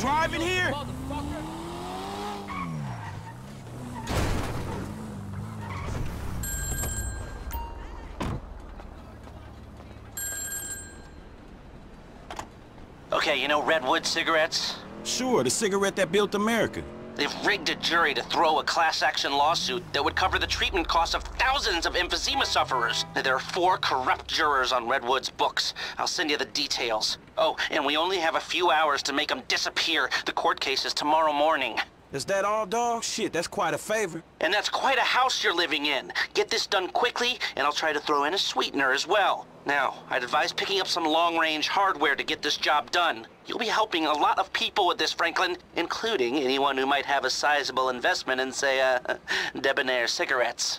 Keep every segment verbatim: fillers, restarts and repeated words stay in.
driving here? Okay, you know Redwood cigarettes? Sure, the cigarette that built America. They've rigged a jury to throw a class-action lawsuit that would cover the treatment costs of thousands of emphysema sufferers. There are four corrupt jurors on Redwood's books. I'll send you the details. Oh, and we only have a few hours to make them disappear. The court case is tomorrow morning. Is that all, dog? Shit, that's quite a favor. And that's quite a house you're living in. Get this done quickly, and I'll try to throw in a sweetener as well. Now, I'd advise picking up some long-range hardware to get this job done. You'll be helping a lot of people with this, Franklin, including anyone who might have a sizable investment in, say, uh, Debonair cigarettes.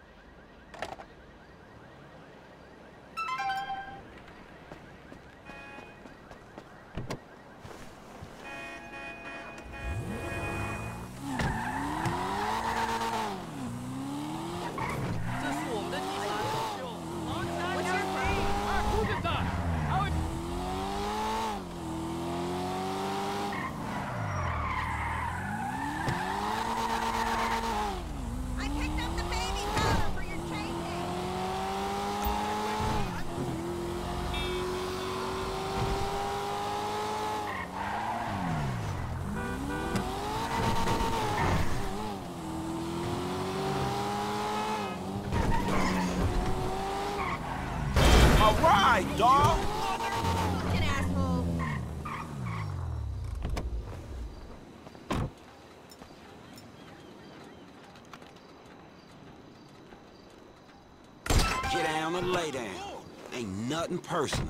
All right, dog. Fucking asshole. Get down and lay down. Ain't nothing personal.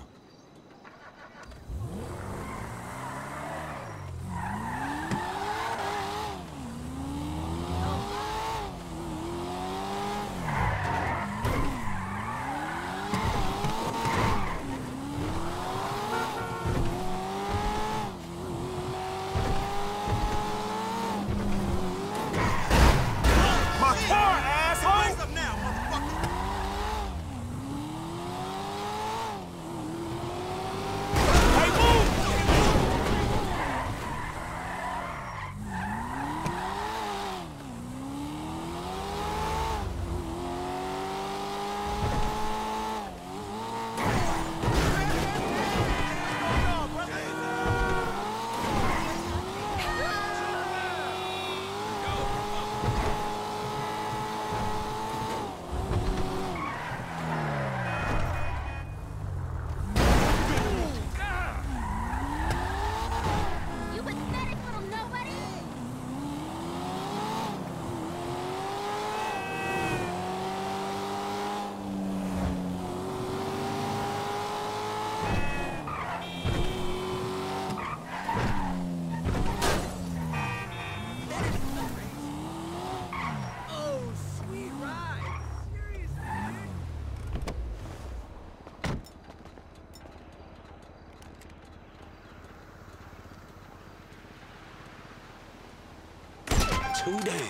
Too damn.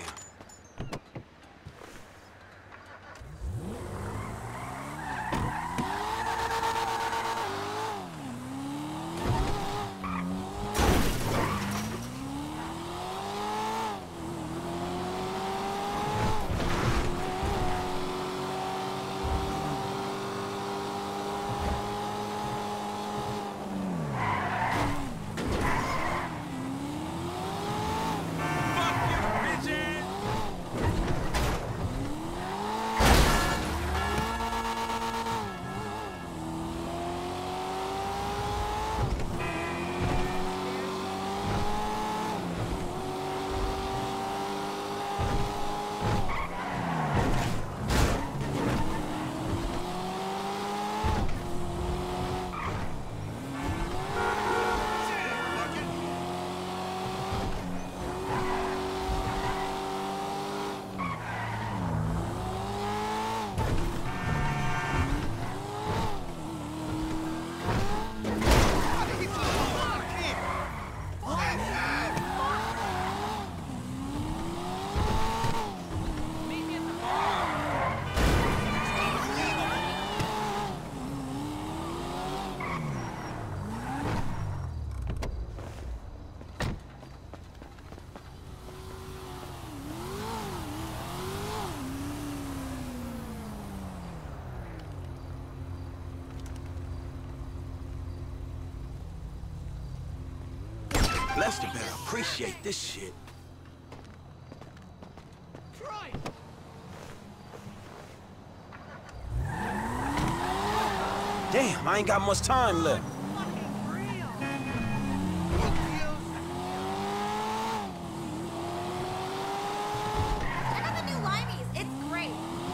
Bitch Lester better appreciate this shit. Damn, I ain't got much time left. Check out the new Limeys. It's great.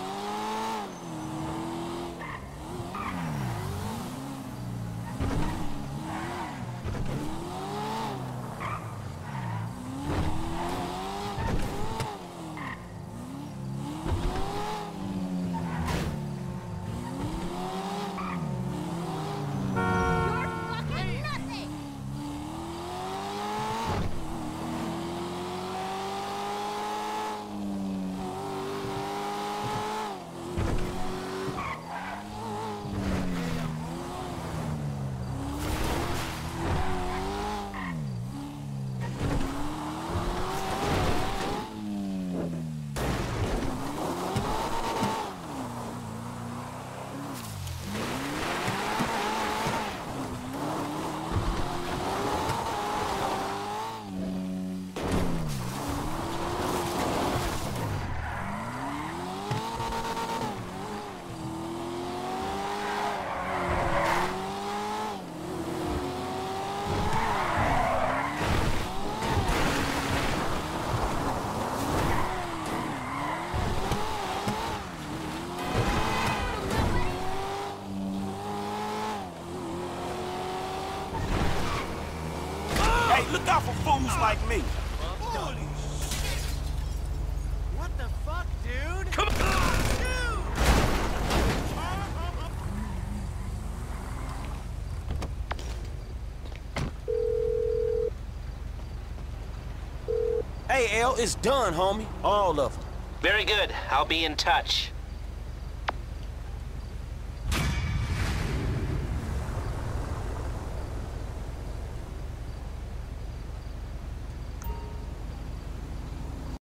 Look out for fools like me. Holy shit! What the fuck, dude? Come on. Hey, L, it's done, homie. All of them. Very good. I'll be in touch.